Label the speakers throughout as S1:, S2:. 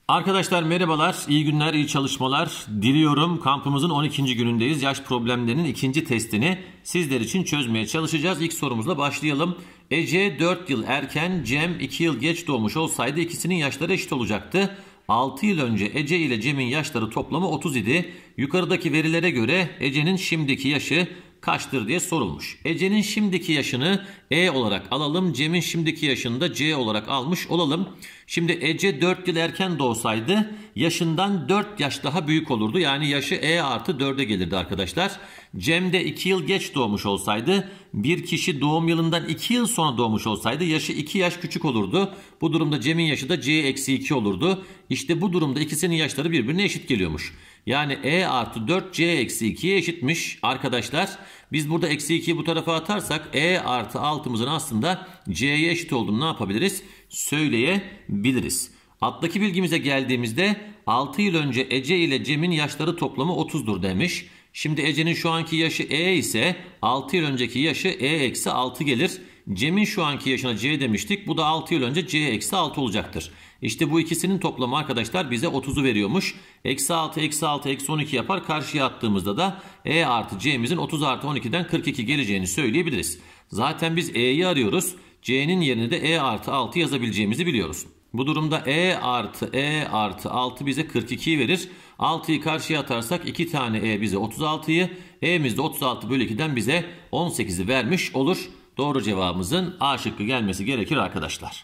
S1: Arkadaşlar merhabalar, iyi günler, iyi çalışmalar diliyorum. Kampımızın 12. günündeyiz. Yaş problemlerinin ikinci testini sizler için çözmeye çalışacağız. İlk sorumuzla başlayalım. Ece 4 yıl erken, Cem 2 yıl geç doğmuş olsaydı ikisinin yaşları eşit olacaktı. 6 yıl önce Ece ile Cem'in yaşları toplamı 30 idi. Yukarıdaki verilere göre Ece'nin şimdiki yaşı kaçtır diye sorulmuş. Ece'nin şimdiki yaşını E olarak alalım. Cem'in şimdiki yaşını da C olarak almış olalım. Şimdi Ece 4 yıl erken doğsaydı yaşından 4 yaş daha büyük olurdu. Yani yaşı E artı 4'e gelirdi arkadaşlar. Cem de 2 yıl geç doğmuş olsaydı, bir kişi doğum yılından 2 yıl sonra doğmuş olsaydı yaşı 2 yaş küçük olurdu. Bu durumda Cem'in yaşı da C eksi 2 olurdu. İşte bu durumda ikisinin yaşları birbirine eşit geliyormuş. Yani E artı 4 C eksi 2'ye eşitmiş arkadaşlar. Biz burada eksi 2'yi bu tarafa atarsak E artı 6'mızın aslında C'ye eşit olduğunu ne yapabiliriz? Söyleyebiliriz. Alttaki bilgimize geldiğimizde 6 yıl önce Ece ile Cem'in yaşları toplamı 30'dur demiş. Şimdi Ece'nin şu anki yaşı E ise 6 yıl önceki yaşı E eksi 6 gelir. Cem'in şu anki yaşına C demiştik. Bu da 6 yıl önce C eksi 6 olacaktır. İşte bu ikisinin toplamı arkadaşlar bize 30'u veriyormuş. Eksi 6 eksi 6 eksi 12 yapar. Karşıya attığımızda da E artı C'mizin 30 artı 12'den 42 geleceğini söyleyebiliriz. Zaten biz E'yi arıyoruz. C'nin yerine de E artı 6 yazabileceğimizi biliyoruz. Bu durumda E artı 6 bize 42'yi verir. 6'yı karşıya atarsak 2 tane E bize 36'yı. E'miz de 36 bölü 2'den bize 18'i vermiş olur. Doğru cevabımızın A şıkkı gelmesi gerekir arkadaşlar.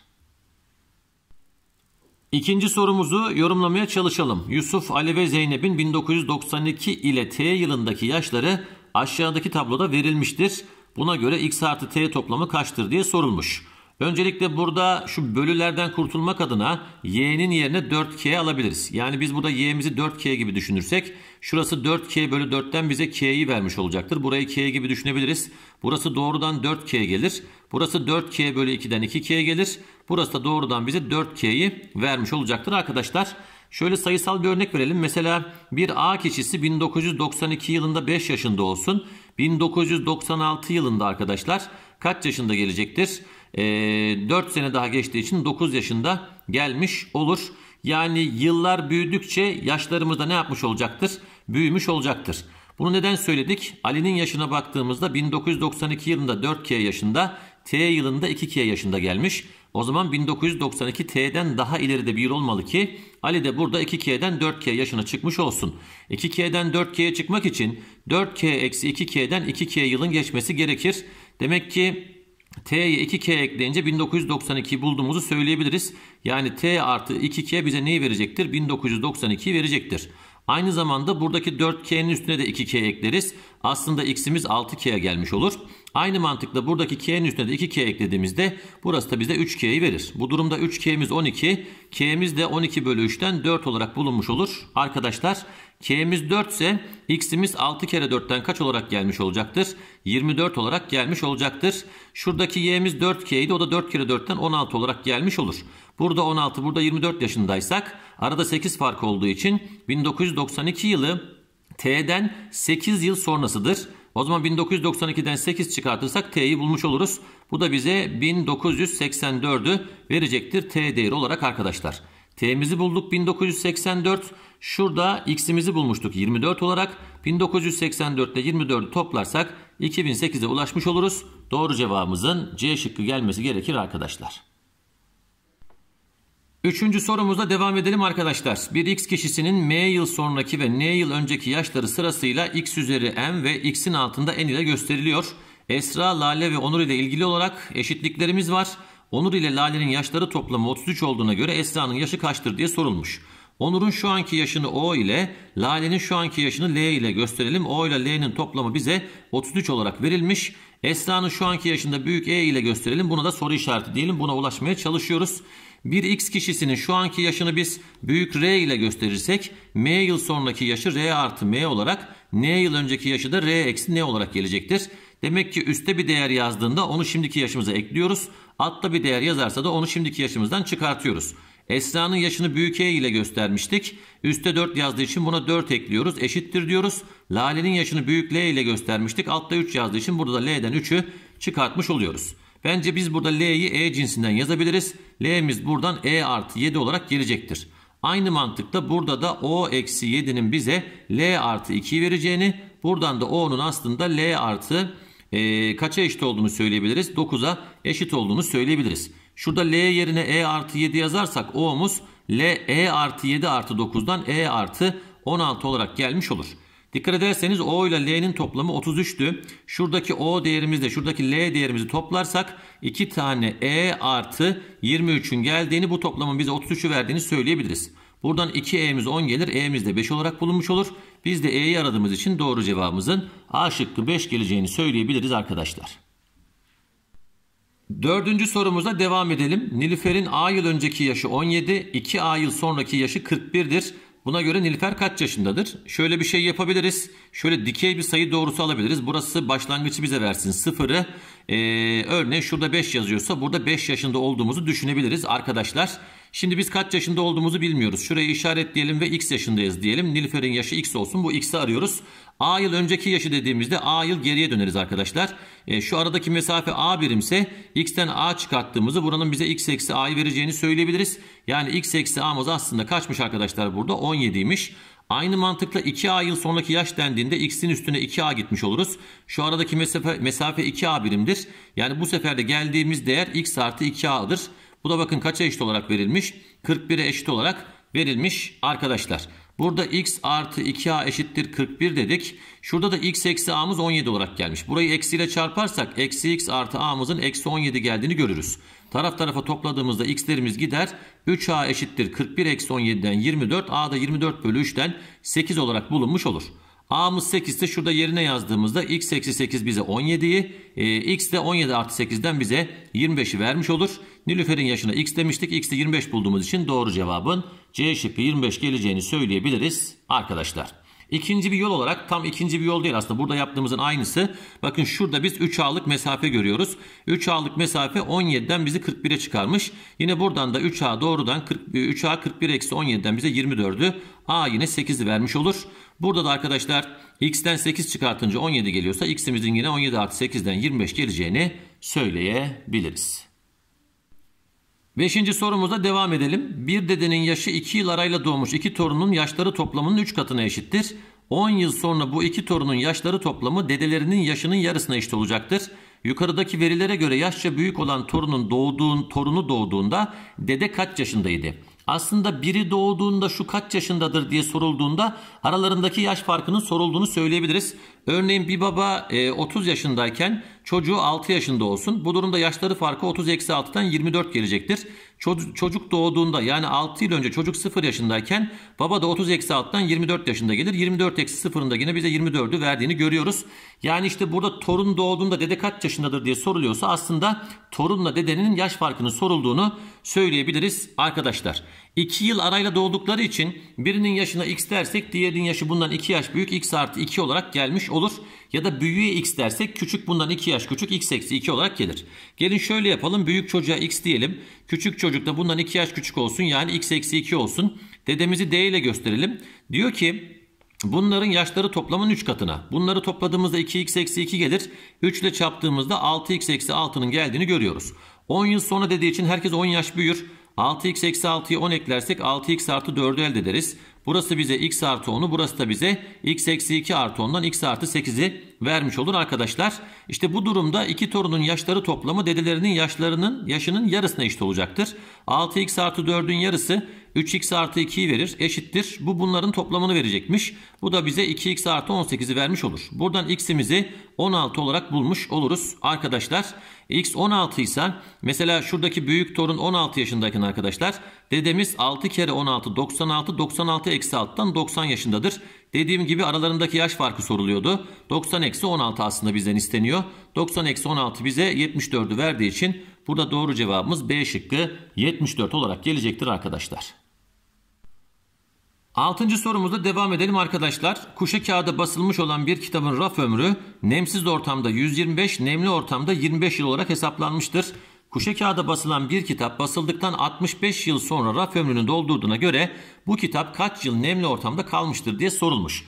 S1: İkinci sorumuzu yorumlamaya çalışalım. Yusuf, Ali ve Zeynep'in 1992 ile T yılındaki yaşları aşağıdaki tabloda verilmiştir. Buna göre X artı T toplamı kaçtır diye sorulmuş. Öncelikle burada şu bölülerden kurtulmak adına y'nin yerine 4k alabiliriz. Yani biz burada y'mizi 4k gibi düşünürsek şurası 4k bölü 4'ten bize k'yi vermiş olacaktır. Burayı k gibi düşünebiliriz. Burası doğrudan 4k gelir. Burası 4k bölü 2'den 2k gelir. Burası da doğrudan bize 4k'yi vermiş olacaktır arkadaşlar. Şöyle sayısal bir örnek verelim. Mesela bir A kişisi 1992 yılında 5 yaşında olsun. 1996 yılında arkadaşlar kaç yaşında gelecektir? 4 sene daha geçtiği için 9 yaşında gelmiş olur. Yani yıllar büyüdükçe yaşlarımız da ne yapmış olacaktır? Büyümüş olacaktır. Bunu neden söyledik? Ali'nin yaşına baktığımızda 1992 yılında 4K yaşında, T yılında 2K yaşında gelmiş. O zaman 1992 T'den daha ileride bir yıl olmalı ki Ali de burada 2K'den 4K yaşına çıkmış olsun. 2K'den 4K'ye çıkmak için 4K eksi 2K'den 2K yılın geçmesi gerekir. Demek ki T'ye 2K ekleyince 1992'yi bulduğumuzu söyleyebiliriz. Yani T artı 2K bize neyi verecektir? 1992'yi verecektir. Aynı zamanda buradaki 4K'nin üstüne de 2K ekleriz. Aslında X'imiz 6K'ye gelmiş olur. Aynı mantıkla buradaki K'nin üstüne de 2K eklediğimizde burası da bize 3K'yi verir. Bu durumda 3K'miz 12. K'miz de 12 bölü 3'ten 4 olarak bulunmuş olur. Arkadaşlar K'miz 4 ise X'imiz 6 kere 4'ten kaç olarak gelmiş olacaktır? 24 olarak gelmiş olacaktır. Şuradaki Y'miz 4K'ydi. O da 4 kere 4'ten 16 olarak gelmiş olur. Burada 16, burada 24 yaşındaysak arada 8 fark olduğu için 1992 yılı T'den 8 yıl sonrasıdır. O zaman 1992'den 8 çıkartırsak T'yi bulmuş oluruz. Bu da bize 1984'ü verecektir T değeri olarak arkadaşlar. T'mizi bulduk 1984. Şurada X'imizi bulmuştuk 24 olarak. 1984 ile 24'ü toplarsak 2008'e ulaşmış oluruz. Doğru cevabımızın C şıkkı gelmesi gerekir arkadaşlar. Üçüncü sorumuzla devam edelim arkadaşlar. Bir X kişisinin M yıl sonraki ve N yıl önceki yaşları sırasıyla X üzeri M ve X'in altında N ile gösteriliyor. Esra, Lale ve Onur ile ilgili olarak eşitliklerimiz var. Onur ile Lale'nin yaşları toplamı 33 olduğuna göre Esra'nın yaşı kaçtır diye sorulmuş. Onur'un şu anki yaşını O ile, Lale'nin şu anki yaşını L ile gösterelim. O ile L'nin toplamı bize 33 olarak verilmiş. Esra'nın şu anki yaşında büyük E ile gösterelim. Buna da soru işareti diyelim. Buna ulaşmaya çalışıyoruz. Bir X kişisinin şu anki yaşını biz büyük R ile gösterirsek M yıl sonraki yaşı R artı M olarak, N yıl önceki yaşı da R eksi N olarak gelecektir. Demek ki üstte bir değer yazdığında onu şimdiki yaşımıza ekliyoruz. Altta bir değer yazarsa da onu şimdiki yaşımızdan çıkartıyoruz. Esra'nın yaşını büyük E ile göstermiştik. Üste 4 yazdığı için buna 4 ekliyoruz. Eşittir diyoruz. Lale'nin yaşını büyük L ile göstermiştik. Altta 3 yazdığı için burada da L'den 3'ü çıkartmış oluyoruz. Bence biz burada L'yi E cinsinden yazabiliriz. L'miz buradan E artı 7 olarak gelecektir. Aynı mantıkla burada da o eksi 7'nin bize L artı 2'yi vereceğini, buradan da O'nun aslında L artı kaça eşit olduğunu söyleyebiliriz? 9'a eşit olduğunu söyleyebiliriz. Şurada L yerine E artı 7 yazarsak O'muz E artı 7 artı 9'dan E artı 16 olarak gelmiş olur. Dikkat ederseniz O ile L'nin toplamı 33'tü. Şuradaki O değerimizle şuradaki L değerimizi toplarsak 2 tane E artı 23'ün geldiğini, bu toplamın bize 33'ü verdiğini söyleyebiliriz. Buradan 2E'miz 10 gelir. E'miz de 5 olarak bulunmuş olur. Biz de E'yi aradığımız için doğru cevabımızın A şıkkı 5 geleceğini söyleyebiliriz arkadaşlar. Dördüncü sorumuza devam edelim. Nilüfer'in A yıl önceki yaşı 17, 2A yıl sonraki yaşı 41'dir. Buna göre Nilüfer kaç yaşındadır? Şöyle bir şey yapabiliriz. Şöyle dikey bir sayı doğrusu alabiliriz. Burası başlangıcı bize versin 0'ı. Örneğin şurada 5 yazıyorsa burada 5 yaşında olduğumuzu düşünebiliriz arkadaşlar. Şimdi biz kaç yaşında olduğumuzu bilmiyoruz. Şurayı işaretleyelim ve x yaşındayız diyelim. Nilüfer'in yaşı x olsun. Bu x'i arıyoruz. A yıl önceki yaşı dediğimizde A yıl geriye döneriz arkadaşlar. Şu aradaki mesafe A birimse x'ten A çıkarttığımızı buranın bize x eksi A'yı vereceğini söyleyebiliriz. Yani x eksi A'mız aslında kaçmış arkadaşlar burada? 17'ymiş. Aynı mantıkla 2A yıl sonraki yaş dendiğinde x'in üstüne 2A gitmiş oluruz. Şu aradaki mesafe 2A birimdir. Yani bu sefer de geldiğimiz değer x artı 2A'dır. Bu da bakın kaça eşit olarak verilmiş? 41'e eşit olarak verilmiş arkadaşlar. Burada x artı 2a eşittir 41 dedik. Şurada da x eksi a'mız 17 olarak gelmiş. Burayı eksiyle çarparsak eksi x artı a'mızın eksi 17 geldiğini görürüz. Taraf tarafa topladığımızda x'lerimiz gider. 3a eşittir 41 eksi 17'den 24. A da 24 bölü 3'ten 8 olarak bulunmuş olur. A'mız 8 ise şurada yerine yazdığımızda x eksi 8 bize 17'yi, x de 17 artı 8'den bize 25'i vermiş olur. Nilüfer'in yaşına x demiştik. X'de 25 bulduğumuz için doğru cevabın C şıkkı 25 geleceğini söyleyebiliriz arkadaşlar. İkinci bir yol olarak, tam ikinci bir yol değil aslında, burada yaptığımızın aynısı. Bakın şurada biz 3A'lık mesafe görüyoruz. 3A'lık mesafe 17'den bizi 41'e çıkarmış. Yine buradan da 3A doğrudan 3A 41 eksi 17'den bize 24'ü. A yine 8'i vermiş olur. Burada da arkadaşlar x'ten 8 çıkartınca 17 geliyorsa x'imizin yine 17 artı 8'den 25 geleceğini söyleyebiliriz. Beşinci sorumuza devam edelim. Bir dedenin yaşı 2 yıl arayla doğmuş iki torunun yaşları toplamının 3 katına eşittir. 10 yıl sonra bu iki torunun yaşları toplamı dedelerinin yaşının yarısına eşit olacaktır. Yukarıdaki verilere göre yaşça büyük olan torunu doğduğunda dede kaç yaşındaydı? Aslında biri doğduğunda şu kaç yaşındadır diye sorulduğunda aralarındaki yaş farkının sorulduğunu söyleyebiliriz. Örneğin bir baba 30 yaşındayken çocuğu 6 yaşında olsun. Bu durumda yaşları farkı 30 eksi 6'dan 24 gelecektir. Çocuk doğduğunda, yani 6 yıl önce çocuk 0 yaşındayken baba da 30 eksi 6'dan 24 yaşında gelir. 24 eksi 0'ın da yine bize 24'ü verdiğini görüyoruz. Yani işte burada torun doğduğunda dede kaç yaşındadır diye soruluyorsa aslında torunla dedenin yaş farkının sorulduğunu söyleyebiliriz arkadaşlar. 2 yıl arayla doğdukları için birinin yaşına x dersek diğerinin yaşı bundan 2 yaş büyük, x artı 2 olarak gelmiş olur. Ya da büyüğe x dersek küçük bundan 2 yaş küçük, x eksi 2 olarak gelir. Gelin şöyle yapalım, büyük çocuğa x diyelim. Küçük çocuk da bundan 2 yaş küçük olsun, yani x eksi 2 olsun. Dedemizi d ile gösterelim. Diyor ki bunların yaşları toplamın 3 katına. Bunları topladığımızda 2x eksi 2 gelir. 3 ile çarptığımızda 6x eksi 6'nın geldiğini görüyoruz. 10 yıl sonra dediği için herkes 10 yaş büyür. 6x eksi 6'ya 10 eklersek 6x artı 4'ü elde ederiz. Burası bize x artı 10'u, burası da bize x eksi 2 artı 10'dan x artı 8'i vermiş olur arkadaşlar. İşte bu durumda iki torunun yaşları toplamı dedelerinin yaşının yarısına eşit olacaktır. 6x artı 4'ün yarısı 3x artı 2'yi verir, eşittir. Bu bunların toplamını verecekmiş. Bu da bize 2x artı 18'i vermiş olur. Buradan x'imizi 16 olarak bulmuş oluruz arkadaşlar. X 16 ise mesela şuradaki büyük torun 16 yaşındayken arkadaşlar dedemiz 6 kere 16 96, 96 eksi 6'dan 90 yaşındadır. Dediğim gibi aralarındaki yaş farkı soruluyordu. 90 eksi 16 aslında bizden isteniyor. 90 eksi 16 bize 74'ü verdiği için burada doğru cevabımız B şıkkı 74 olarak gelecektir arkadaşlar. 6. sorumuzda devam edelim arkadaşlar. Kuşe kağıda basılmış olan bir kitabın raf ömrü nemsiz ortamda 125, nemli ortamda 25 yıl olarak hesaplanmıştır. Kuşe kağıda basılan bir kitap basıldıktan 65 yıl sonra raf ömrünü doldurduğuna göre bu kitap kaç yıl nemli ortamda kalmıştır diye sorulmuş.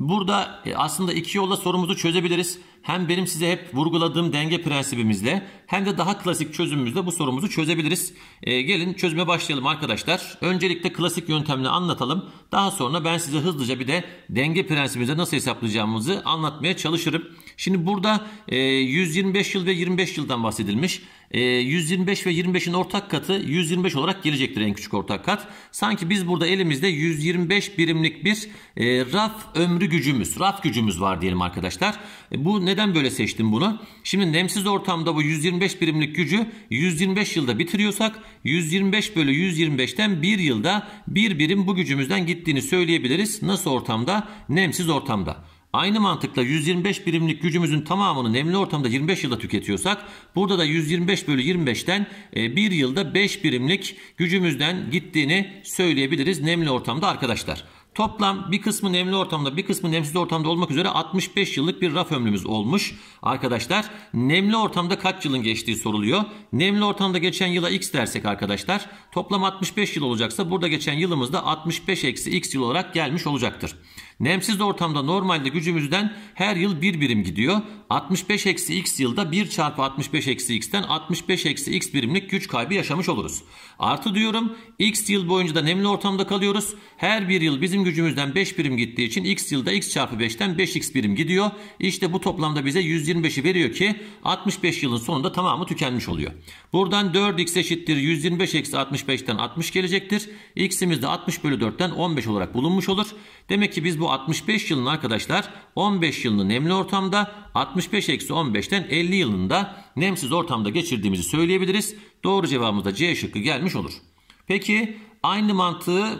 S1: Burada aslında iki yolla sorumuzu çözebiliriz. Hem benim size hep vurguladığım denge prensibimizle hem de daha klasik çözümümüzle bu sorumuzu çözebiliriz. Gelin çözüme başlayalım arkadaşlar. Öncelikle klasik yöntemle anlatalım. Daha sonra ben size hızlıca bir de denge prensibimize nasıl hesaplayacağımızı anlatmaya çalışırım. Şimdi burada 125 yıl ve 25 yıldan bahsedilmiş. 125 ve 25'in ortak katı 125 olarak gelecektir, en küçük ortak kat. Sanki biz burada elimizde 125 birimlik bir raf gücümüz var diyelim arkadaşlar. Bu neden böyle seçtim bunu? Şimdi nemsiz ortamda bu 125 birimlik gücü 125 yılda bitiriyorsak 125 bölü 125'ten bir yılda bir birim bu gücümüzden gittiğini söyleyebiliriz. Nasıl ortamda? Nemsiz ortamda. Aynı mantıkla 125 birimlik gücümüzün tamamını nemli ortamda 25 yılda tüketiyorsak burada da 125 bölü 25'ten bir yılda 5 birimlik gücümüzden gittiğini söyleyebiliriz nemli ortamda arkadaşlar. Toplam bir kısmı nemli ortamda bir kısmı nemsiz ortamda olmak üzere 65 yıllık bir raf ömrümüz olmuş. Arkadaşlar nemli ortamda kaç yılın geçtiği soruluyor. Nemli ortamda geçen yıla x dersek arkadaşlar toplam 65 yıl olacaksa burada geçen yılımız da 65 eksi x yıl olarak gelmiş olacaktır. Nemsiz ortamda normalde gücümüzden her yıl bir birim gidiyor. 65 eksi x yılda 1 çarpı 65 eksi x'ten 65 eksi x birimlik güç kaybı yaşamış oluruz. Artı diyorum x yıl boyunca da nemli ortamda kalıyoruz. Her bir yıl bizim gücümüzden 5 birim gittiği için x yılda x çarpı 5'ten 5x birim gidiyor. İşte bu toplamda bize 125'i veriyor ki 65 yılın sonunda tamamı tükenmiş oluyor. Buradan 4x eşittir 125 eksi 65'ten 60 gelecektir. X'imiz de 60 bölü 4'ten 15 olarak bulunmuş olur. Demek ki biz bu 65 yılın arkadaşlar 15 yılını nemli ortamda 65 eksi 15'ten 50 yılında nemsiz ortamda geçirdiğimizi söyleyebiliriz. Doğru cevabımız da C şıkkı gelmiş olur. Peki aynı mantığı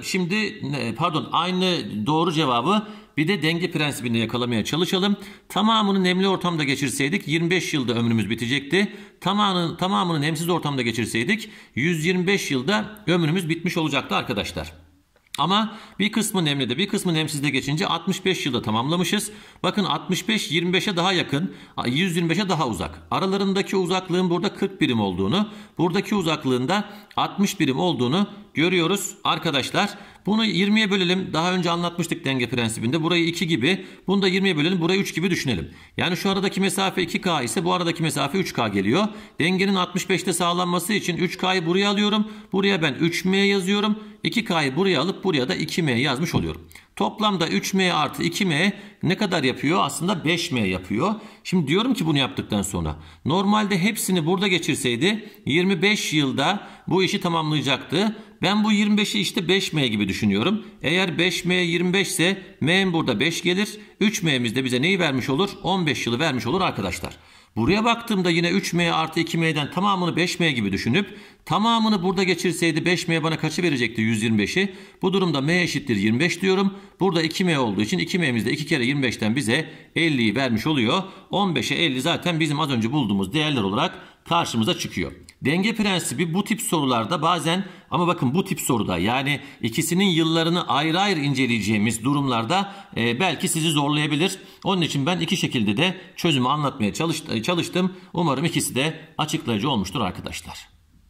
S1: aynı doğru cevabı bir de denge prensibinde yakalamaya çalışalım. Tamamını nemli ortamda geçirseydik 25 yılda ömrümüz bitecekti. Tamamını nemsiz ortamda geçirseydik 125 yılda ömrümüz bitmiş olacaktı arkadaşlar. Ama bir kısmı nemlide bir kısmı nemsizde geçince 65 yılda tamamlamışız. Bakın 65 25'e daha yakın, 125'e daha uzak. Aralarındaki uzaklığın burada 40 birim olduğunu, buradaki uzaklığında 60 birim olduğunu görüyoruz arkadaşlar. Bunu 20'ye bölelim. Daha önce anlatmıştık denge prensibinde. Burayı 2 gibi, bunu da 20'ye bölelim. Burayı 3 gibi düşünelim. Yani şu aradaki mesafe 2K ise bu aradaki mesafe 3K geliyor. Dengenin 65'te sağlanması için 3K'yı buraya alıyorum. Buraya ben 3M yazıyorum. 2K'yı buraya alıp buraya da 2M yazmış oluyorum. Toplamda 3M artı 2M ne kadar yapıyor? Aslında 5M yapıyor. Şimdi diyorum ki bunu yaptıktan sonra normalde hepsini burada geçirseydi 25 yılda bu işi tamamlayacaktı. Ben bu 25'i işte 5M gibi düşünüyorum. Eğer 5M 25 ise M burada 5 gelir. 3M'miz de bize neyi vermiş olur? 15 yılı vermiş olur arkadaşlar. Buraya baktığımda yine 3M artı 2M'den tamamını 5M gibi düşünüp tamamını burada geçirseydi 5M bana kaçı verecekti? 125'i. Bu durumda M eşittir 25 diyorum. Burada 2M olduğu için 2M'miz de 2 kere 25'ten bize 50'yi vermiş oluyor. 15'e 50 zaten bizim az önce bulduğumuz değerler olarak karşımıza çıkıyor. Denge prensibi bu tip sorularda bazen, ama bakın bu tip soruda yani ikisinin yıllarını ayrı ayrı inceleyeceğimiz durumlarda belki sizi zorlayabilir. Onun için ben iki şekilde de çözümü anlatmaya çalıştım. Umarım ikisi de açıklayıcı olmuştur arkadaşlar.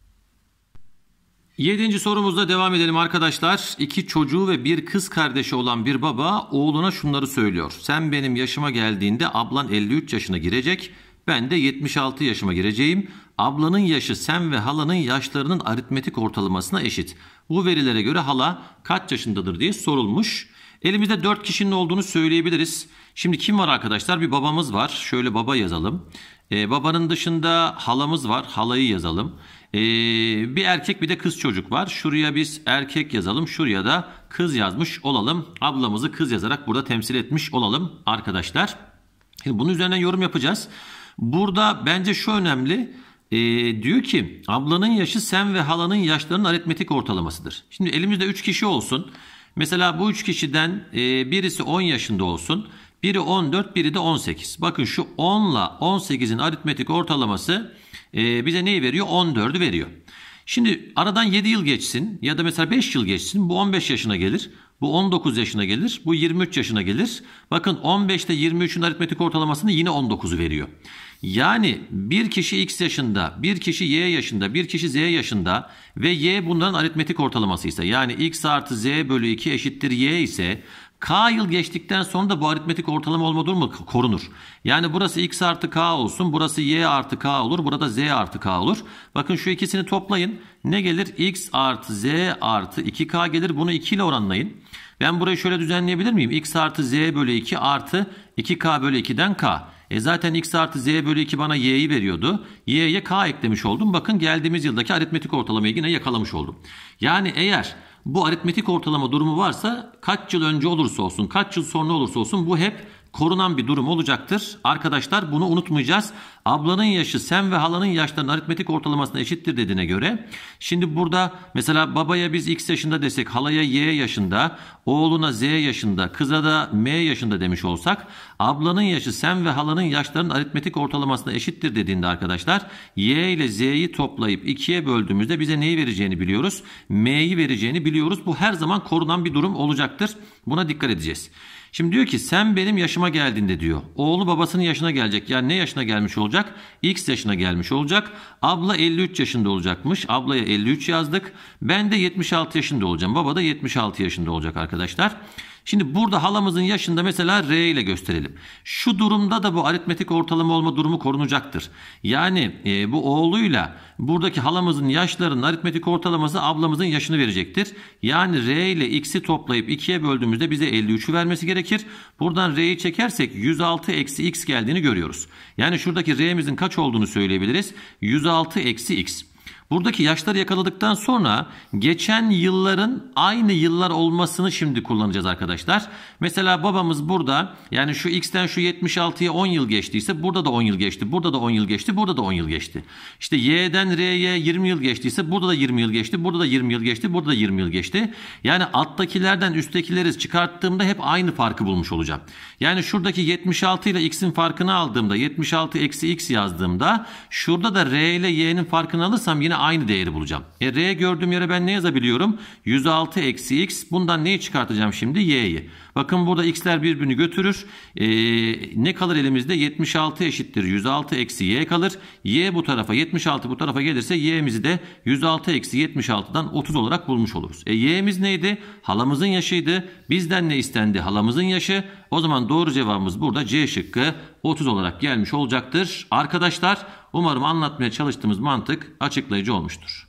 S1: 7. sorumuzda devam edelim arkadaşlar. 2 çocuğu ve bir kız kardeşi olan bir baba oğluna şunları söylüyor. Sen benim yaşıma geldiğinde ablan 53 yaşına girecek. Ben de 76 yaşıma gireceğim. Ablanın yaşı sen ve halanın yaşlarının aritmetik ortalamasına eşit. Bu verilere göre hala kaç yaşındadır diye sorulmuş. Elimizde 4 kişinin olduğunu söyleyebiliriz. Şimdi kim var arkadaşlar? Bir babamız var. Şöyle baba yazalım. Babanın dışında halamız var. Halayı yazalım. Bir erkek bir de kız çocuk var. Şuraya biz erkek yazalım. Şuraya da kız yazmış olalım. Ablamızı kız yazarak burada temsil etmiş olalım arkadaşlar. Şimdi bunun üzerinden yorum yapacağız. Burada bence şu önemli. Diyor ki ablanın yaşı sen ve halanın yaşlarının aritmetik ortalamasıdır. Şimdi elimizde 3 kişi olsun. Mesela bu 3 kişiden birisi 10 yaşında olsun. Biri 14, biri de 18. Bakın şu 10 ile 18'in aritmetik ortalaması bize neyi veriyor? 14'ü veriyor. Şimdi aradan 7 yıl geçsin ya da mesela 5 yıl geçsin. Bu 15 yaşına gelir. Bu 19 yaşına gelir. Bu 23 yaşına gelir. Bakın 15 ile 23'ün aritmetik ortalamasını yine 19'u veriyor. Yani bir kişi X yaşında, bir kişi Y yaşında, bir kişi Z yaşında ve Y bunların aritmetik ortalaması ise yani X artı Z bölü 2 eşittir Y ise K yıl geçtikten sonra da bu aritmetik ortalama olma durumu korunur. Yani burası x artı k olsun, burası y artı k olur, burada z artı k olur. Bakın şu ikisini toplayın. Ne gelir? X artı z artı 2k gelir. Bunu 2 ile oranlayın. Ben burayı şöyle düzenleyebilir miyim? X artı z bölü 2 artı 2k bölü 2'den k. Zaten x artı z bölü 2 bana y'yi veriyordu. Y'ye k eklemiş oldum. Bakın geldiğimiz yıldaki aritmetik ortalamayı yine yakalamış oldum. Yani eğer bu aritmetik ortalama durumu varsa kaç yıl önce olursa olsun, kaç yıl sonra olursa olsun bu hep korunan bir durum olacaktır. Arkadaşlar bunu unutmayacağız. Ablanın yaşı sen ve halanın yaşlarının aritmetik ortalamasına eşittir dediğine göre. Şimdi burada mesela babaya biz x yaşında desek, halaya y yaşında, oğluna z yaşında, kıza da m yaşında demiş olsak, ablanın yaşı sen ve halanın yaşlarının aritmetik ortalamasına eşittir dediğinde arkadaşlar y ile z'yi toplayıp 2'ye böldüğümüzde bize neyi vereceğini biliyoruz? M'yi vereceğini biliyoruz. Bu her zaman korunan bir durum olacaktır. Buna dikkat edeceğiz. Şimdi diyor ki sen benim yaşıma geldiğinde diyor. Oğlu babasının yaşına gelecek. Yani ne yaşına gelmiş olacak? X yaşına gelmiş olacak. Abla 53 yaşında olacakmış. Ablaya 53 yazdık. Ben de 76 yaşında olacağım. Baba da 76 yaşında olacak arkadaşlar. Şimdi burada halamızın yaşında mesela R ile gösterelim. Şu durumda da bu aritmetik ortalama olma durumu korunacaktır. Yani bu oğluyla buradaki halamızın yaşlarının aritmetik ortalaması ablamızın yaşını verecektir. Yani R ile X'i toplayıp 2'ye böldüğümüzde bize 53'ü vermesi gerekir. Buradan R'yi çekersek 106 eksi X geldiğini görüyoruz. Yani şuradaki R'mizin kaç olduğunu söyleyebiliriz. 106 eksi X. Buradaki yaşları yakaladıktan sonra geçen yılların aynı yıllar olmasını şimdi kullanacağız arkadaşlar. Mesela babamız burada, yani şu x'ten şu 76'ya 10 yıl geçtiyse burada da 10 yıl geçti. Burada da 10 yıl geçti. Burada da 10 yıl geçti. İşte y'den r'ye 20 yıl geçtiyse burada da 20 yıl geçti. Burada da 20 yıl geçti. Burada da 20 yıl geçti. Yani alttakilerden üsttekileri çıkarttığımda hep aynı farkı bulmuş olacağım. Yani şuradaki 76 ile x'in farkını aldığımda, 76 eksi x yazdığımda şurada da r ile y'nin farkını alırsam yine aynı değeri bulacağım. R gördüğüm yere ben ne yazabiliyorum? 106 eksi x. Bundan neyi çıkartacağım şimdi? Y'yi. Bakın burada x'ler birbirini götürür. Ne kalır elimizde? 76 eşittir 106 eksi y kalır. Y bu tarafa, 76 bu tarafa gelirse y'mizi de 106 eksi 76'dan 30 olarak bulmuş oluruz. Y'miz neydi? Halamızın yaşıydı. Bizden ne istendi? Halamızın yaşı. O zaman doğru cevabımız burada C şıkkı 30 olarak gelmiş olacaktır. Arkadaşlar umarım anlatmaya çalıştığımız mantık açıklayıcı olmuştur.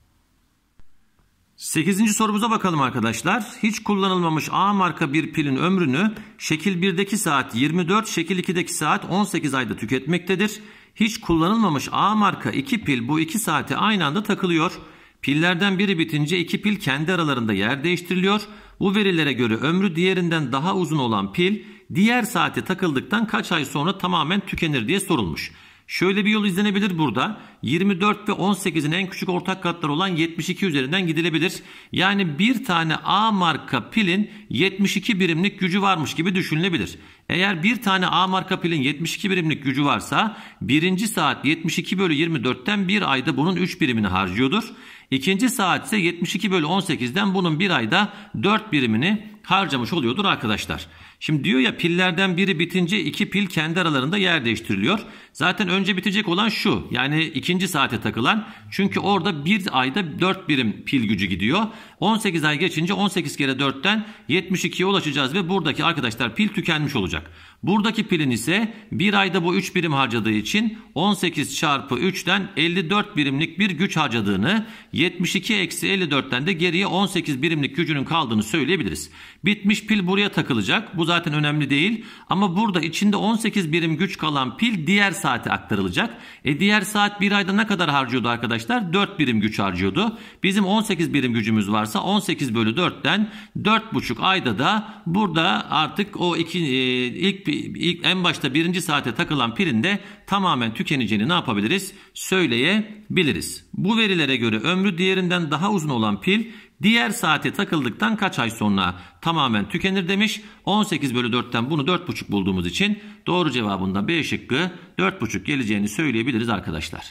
S1: 8. sorumuza bakalım arkadaşlar. Hiç kullanılmamış A marka bir pilin ömrünü şekil 1'deki saat 24, şekil 2'deki saat 18 ayda tüketmektedir. Hiç kullanılmamış A marka 2 pil bu 2 saate aynı anda takılıyor. Pillerden biri bitince 2 pil kendi aralarında yer değiştiriliyor. Bu verilere göre ömrü diğerinden daha uzun olan pil diğer saate takıldıktan kaç ay sonra tamamen tükenir diye sorulmuş. Şöyle bir yol izlenebilir burada. 24 ve 18'in en küçük ortak katları olan 72 üzerinden gidilebilir. Yani bir tane A marka pilin 72 birimlik gücü varmış gibi düşünülebilir. Eğer bir tane A marka pilin 72 birimlik gücü varsa birinci saat 72 bölü 24'ten bir ayda bunun 3 birimini harcıyordur. İkinci saat ise 72 bölü 18'den bunun bir ayda 4 birimini harcamış oluyordur arkadaşlar. Şimdi diyor ya pillerden biri bitince 2 pil kendi aralarında yer değiştiriliyor. Zaten önce bitecek olan şu, yani ikinci saate takılan, çünkü orada bir ayda 4 birim pil gücü gidiyor. 18 ay geçince 18 kere 4'ten 72'ye ulaşacağız ve buradaki arkadaşlar pil tükenmiş olacak. Buradaki pilin ise bir ayda bu 3 birim harcadığı için 18 çarpı 3'ten 54 birimlik bir güç harcadığını, 72 eksi 54'ten de geriye 18 birimlik gücünün kaldığını söyleyebiliriz. Bitmiş pil buraya takılacak. Bu zaten önemli değil. Ama burada içinde 18 birim güç kalan pil diğer saate aktarılacak. Diğer saat bir ayda ne kadar harcıyordu arkadaşlar? 4 birim güç harcıyordu. Bizim 18 birim gücümüz varsa 18 bölü 4'ten 4,5 ayda da burada artık o ilk en başta birinci saate takılan pilin de tamamen tükeneceğini ne yapabiliriz? Söyleyebiliriz. Bu verilere göre ömrü diğerinden daha uzun olan pil diğer saate takıldıktan kaç ay sonra tamamen tükenir demiş. 18 bölü 4'ten bunu 4,5 bulduğumuz için doğru cevabında B şıkkı 4,5 geleceğini söyleyebiliriz arkadaşlar.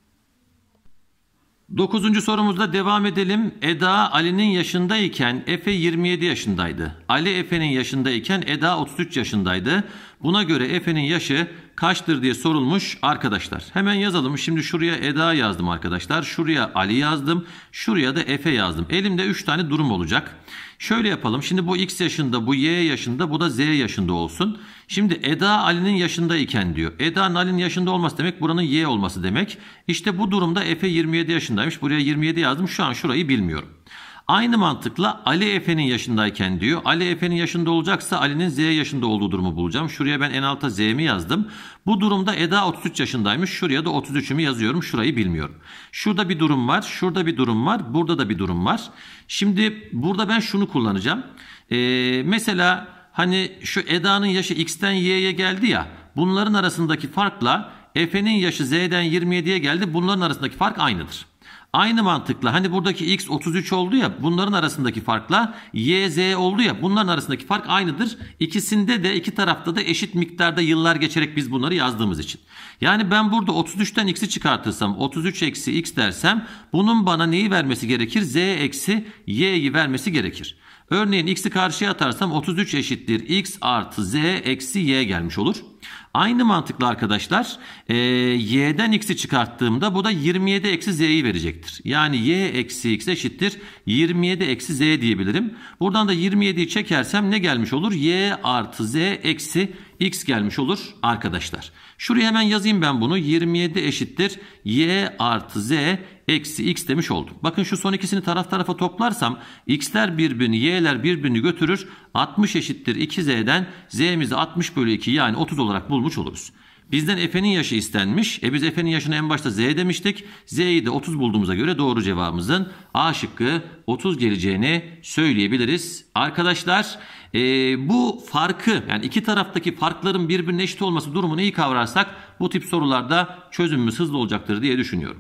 S1: 9. sorumuzda devam edelim. Eda Ali'nin yaşındayken Efe 27 yaşındaydı. Ali Efe'nin yaşındayken Eda 33 yaşındaydı. Buna göre Efe'nin yaşı kaçtır diye sorulmuş arkadaşlar. Hemen yazalım. Şimdi şuraya Eda yazdım arkadaşlar. Şuraya Ali yazdım. Şuraya da Efe yazdım. Elimde 3 tane durum olacak. Şöyle yapalım. Şimdi bu X yaşında, bu Y yaşında, bu da Z yaşında olsun. Şimdi Eda Ali'nin yaşındayken diyor. Eda'nın Ali'nin yaşında olması demek buranın Y olması demek. İşte bu durumda Efe 27 yaşındaymış. Buraya 27 yazdım. Şu an şurayı bilmiyorum. Aynı mantıkla Ali Efe'nin yaşındayken diyor. Ali Efe'nin yaşında olacaksa Ali'nin Z yaşında olduğu durumu bulacağım. Şuraya ben en alta Z'mi yazdım. Bu durumda Eda 33 yaşındaymış. Şuraya da 33'ümü yazıyorum. Şurayı bilmiyorum. Şurada bir durum var. Şurada bir durum var. Burada da bir durum var. Şimdi burada ben şunu kullanacağım. Mesela hani şu Eda'nın yaşı X'ten Y'ye geldi ya. Bunların arasındaki farkla Efe'nin yaşı Z'den 27'ye geldi. Bunların arasındaki fark aynıdır. Aynı mantıkla hani buradaki X 33 oldu ya, bunların arasındaki farkla Y, Z oldu ya, bunların arasındaki fark aynıdır. İkisinde de, iki tarafta da eşit miktarda yıllar geçerek biz bunları yazdığımız için. Yani ben burada 33'ten X'i çıkartırsam 33 eksi X dersem bunun bana neyi vermesi gerekir? Z eksi Y'yi vermesi gerekir. Örneğin X'i karşıya atarsam 33 eşittir X artı Z eksi Y gelmiş olur. Aynı mantıkla arkadaşlar Y'den X'i çıkarttığımda bu da 27 eksi Z'yi verecektir. Yani Y eksi X eşittir 27 eksi Z diyebilirim. Buradan da 27'yi çekersem ne gelmiş olur? Y artı Z eksi X gelmiş olur arkadaşlar. Şuraya hemen yazayım ben bunu. 27 eşittir Y artı Z eksi X demiş oldum. Bakın şu son ikisini taraf tarafa toplarsam X'ler birbirini, Y'ler birbirini götürür. 60 eşittir 2Z'den Z'mizi 60 bölü 2 yani 30 olarak bulmuş oluruz. Bizden Efe'nin yaşı istenmiş. Biz Efe'nin yaşını en başta Z demiştik. Z'yi de 30 bulduğumuza göre doğru cevabımızın A şıkkı 30 geleceğini söyleyebiliriz. Arkadaşlar bu farkı, yani iki taraftaki farkların birbirine eşit olması durumunu iyi kavrarsak bu tip sorularda çözümümüz hızlı olacaktır diye düşünüyorum.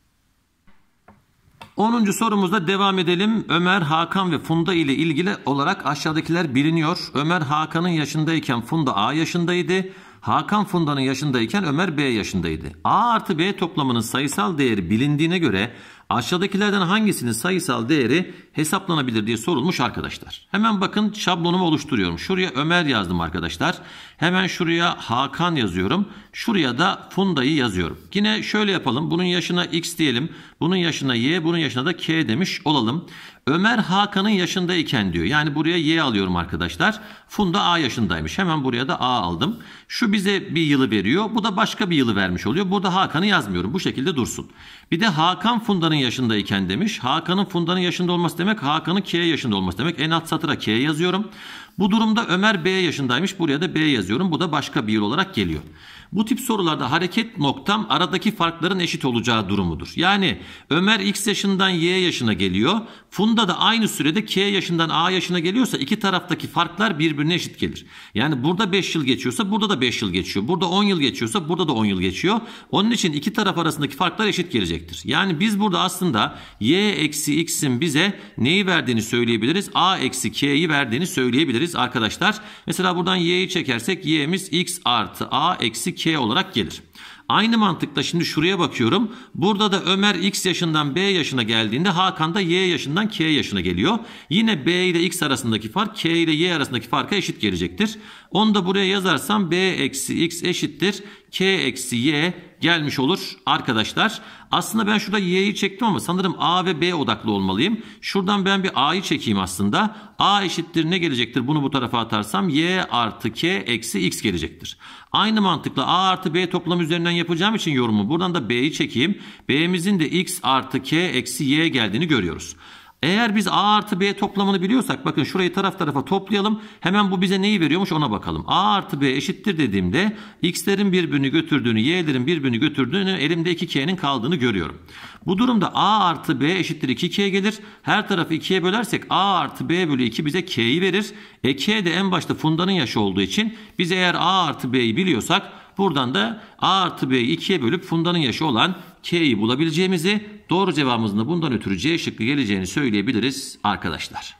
S1: 10. sorumuzda devam edelim. Ömer, Hakan ve Funda ile ilgili olarak aşağıdakiler biliniyor. Ömer Hakan'ın yaşındayken Funda A yaşındaydı. Hakan Funda'nın yaşındayken Ömer B yaşındaydı. A artı B toplamının sayısal değeri bilindiğine göre aşağıdakilerden hangisinin sayısal değeri hesaplanabilir diye sorulmuş arkadaşlar. Hemen bakın şablonumu oluşturuyorum. Şuraya Ömer yazdım arkadaşlar. Hemen şuraya Hakan yazıyorum. Şuraya da Funda'yı yazıyorum. Yine şöyle yapalım. Bunun yaşına X diyelim. Bunun yaşına Y, bunun yaşına da K demiş olalım. Ömer Hakan'ın yaşındayken diyor. Yani buraya Y alıyorum arkadaşlar. Funda A yaşındaymış. Hemen buraya da A aldım. Şu bize bir yılı veriyor. Bu da başka bir yılı vermiş oluyor. Burada Hakan'ı yazmıyorum. Bu şekilde dursun. Bir de Hakan Funda'nın yaşındayken demiş. Hakan'ın Funda'nın yaşında olması demek Hakan'ın K yaşında olması demek. En alt satıra K yazıyorum. Bu durumda Ömer B yaşındaymış. Buraya da B yazıyorum. Bu da başka bir yıl olarak geliyor. Bu tip sorularda hareket noktam aradaki farkların eşit olacağı durumudur. Yani Ömer X yaşından Y yaşına geliyor. Funda da aynı sürede K yaşından A yaşına geliyorsa iki taraftaki farklar birbirine eşit gelir. Yani burada 5 yıl geçiyorsa burada da 5 yıl geçiyor. Burada 10 yıl geçiyorsa burada da 10 yıl geçiyor. Onun için iki taraf arasındaki farklar eşit gelecektir. Yani biz burada aslında Y eksi X'in bize neyi verdiğini söyleyebiliriz? A eksi K'yi verdiğini söyleyebiliriz arkadaşlar. Mesela buradan Y'yi çekersek Y'miz X artı A eksi K olarak gelir. Aynı mantıkla şimdi şuraya bakıyorum. Burada da Ömer X yaşından B yaşına geldiğinde Hakan da Y yaşından K yaşına geliyor. Yine B ile X arasındaki fark K ile Y arasındaki farka eşit gelecektir. Onu da buraya yazarsam B eksi X eşittir K eksi Y gelmiş olur arkadaşlar. Aslında ben şurada Y'yi çektim ama sanırım A ve B odaklı olmalıyım. Şuradan ben bir A'yı çekeyim aslında. A eşittir ne gelecektir? Bunu bu tarafa atarsam Y artı K eksi X gelecektir. Aynı mantıkla A artı B toplam üzerinden yapacağım için yorumu buradan da B'yi çekeyim. B'mizin de X artı K eksi Y geldiğini görüyoruz. Eğer biz A artı B toplamını biliyorsak bakın şurayı taraf tarafa toplayalım. Hemen bu bize neyi veriyormuş ona bakalım. A artı B eşittir dediğimde X'lerin birbirini götürdüğünü, Y'lerin birbirini götürdüğünü, elimde 2K'nin kaldığını görüyorum. Bu durumda A artı B eşittir 2K gelir. Her tarafı 2'ye bölersek A artı B bölü 2 bize K'yi verir. K de en başta Funda'nın yaşı olduğu için biz eğer A artı B'yi biliyorsak buradan da A artı B'yi 2'ye bölüp Funda'nın yaşı olan K'yi bulabileceğimizi, doğru cevabımızın da bundan ötürü C şıkkı geleceğini söyleyebiliriz arkadaşlar.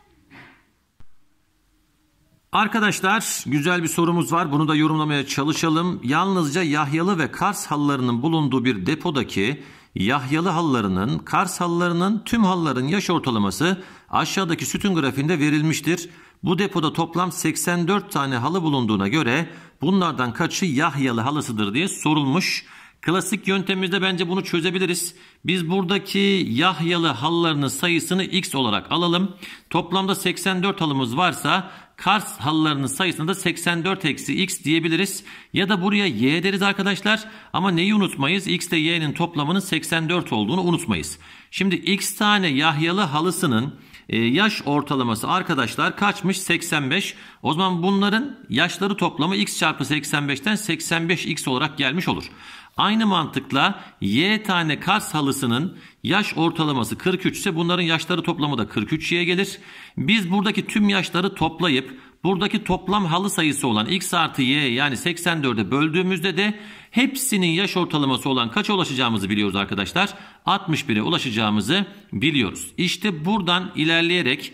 S1: Arkadaşlar güzel bir sorumuz var. Bunu da yorumlamaya çalışalım. Yalnızca Yahyalı ve Kars halılarının bulunduğu bir depodaki Yahyalı halılarının, Kars halılarının tüm halıların yaş ortalaması aşağıdaki sütun grafiğinde verilmiştir. Bu depoda toplam 84 tane halı bulunduğuna göre bunlardan kaçı Yahyalı halısıdır diye sorulmuş. Klasik yöntemimizde bence bunu çözebiliriz. Biz buradaki Yahyalı halılarının sayısını x olarak alalım. Toplamda 84 halımız varsa Kars halılarının sayısını da 84 eksi x diyebiliriz. Ya da buraya y deriz arkadaşlar. Ama neyi unutmayız? X ile y'nin toplamının 84 olduğunu unutmayız. Şimdi x tane Yahyalı halısının yaş ortalaması arkadaşlar kaçmış? 85. O zaman bunların yaşları toplamı x çarpı 85'ten 85x olarak gelmiş olur. Aynı mantıkla y tane Kars halısının yaş ortalaması 43 ise bunların yaşları toplamı da 43y gelir. Biz buradaki tüm yaşları toplayıp buradaki toplam halı sayısı olan x artı y yani 84'e böldüğümüzde de hepsinin yaş ortalaması olan kaça ulaşacağımızı biliyoruz arkadaşlar. 61'e ulaşacağımızı biliyoruz. İşte buradan ilerleyerek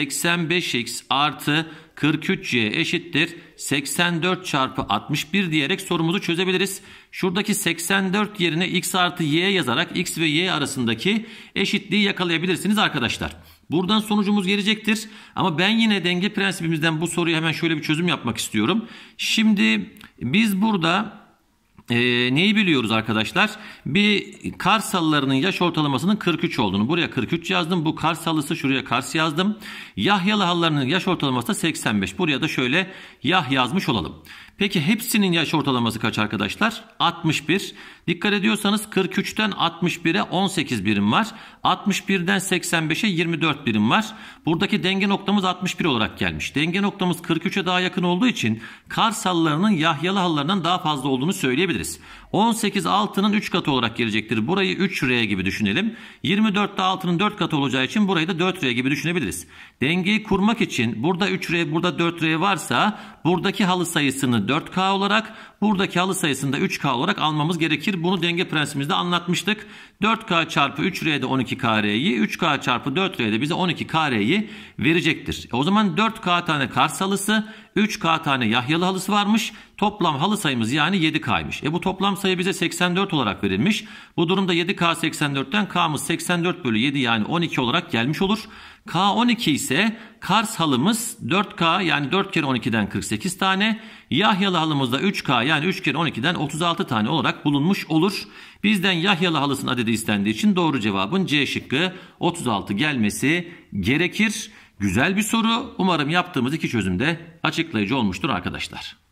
S1: 85x artı 43y eşittir 84 çarpı 61 diyerek sorumuzu çözebiliriz. Şuradaki 84 yerine x artı y yazarak x ve y arasındaki eşitliği yakalayabilirsiniz arkadaşlar. Buradan sonucumuz gelecektir. Ama ben yine denge prensibimizden bu soruya hemen şöyle bir çözüm yapmak istiyorum. Şimdi biz burada neyi biliyoruz arkadaşlar? Bir Kars halılarının yaş ortalamasının 43 olduğunu. Buraya 43 yazdım. Bu Kars halısı, şuraya Kars yazdım. Yahyalı halılarının yaş ortalaması da 85. Buraya da şöyle Yah yazmış olalım. Peki hepsinin yaş ortalaması kaç arkadaşlar? 61. Dikkat ediyorsanız 43'ten 61'e 18 birim var. 61'den 85'e 24 birim var. Buradaki denge noktamız 61 olarak gelmiş. Denge noktamız 43'e daha yakın olduğu için Kars halılarının Yahyalı halılarından daha fazla olduğunu söyleyebiliriz. 18 6'nın 3 katı olarak gelecektir. Burayı 3R gibi düşünelim. 24 de 6'nın 4 katı olacağı için burayı da 4R gibi düşünebiliriz. Dengeyi kurmak için burada 3R burada 4R varsa buradaki halı sayısını 4K olarak buradaki halı sayısını da 3K olarak almamız gerekir. Bunu denge prensibimizde anlatmıştık. 4K çarpı 3R'de 12KR'yi 3K çarpı 4R'de bize 12KR'yi verecektir. O zaman 4K tane Kars halısı 3K tane Yahyalı halısı varmış. Toplam halı sayımız yani 7K'ymış. Bu toplam sayı bize 84 olarak verilmiş. Bu durumda 7K 84'ten K'mız 84 bölü 7 yani 12 olarak gelmiş olur. K 12 ise Kars halımız 4K yani 4 kere 12'den 48 tane. Yahyalı halımız da 3K yani 3 kere 12'den 36 tane olarak bulunmuş olur. Bizden Yahyalı halısının adedi istendiği için doğru cevabın C şıkkı 36 gelmesi gerekir. Güzel bir soru. Umarım yaptığımız iki çözüm de açıklayıcı olmuştur arkadaşlar.